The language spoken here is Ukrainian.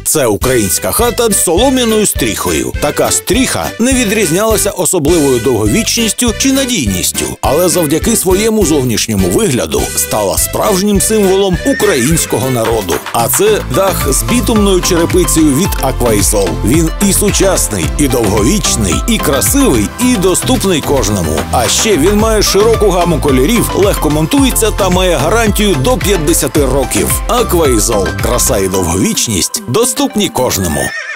Це українська хата з солом'яною стріхою. Така стріха не відрізнялася особливою довговічністю чи надійністю, але завдяки своєму зовнішньому вигляду стала справжнім символом українського народу. А це дах з бітумною черепицею від Акваісол. Він і сучасний, і довговічний, і красивий, і доступний кожному. А ще він має широку гаму кольорів, легко монтується та має гарантію до 50 років. Акваісол. Краса і довговічність доступні кожному.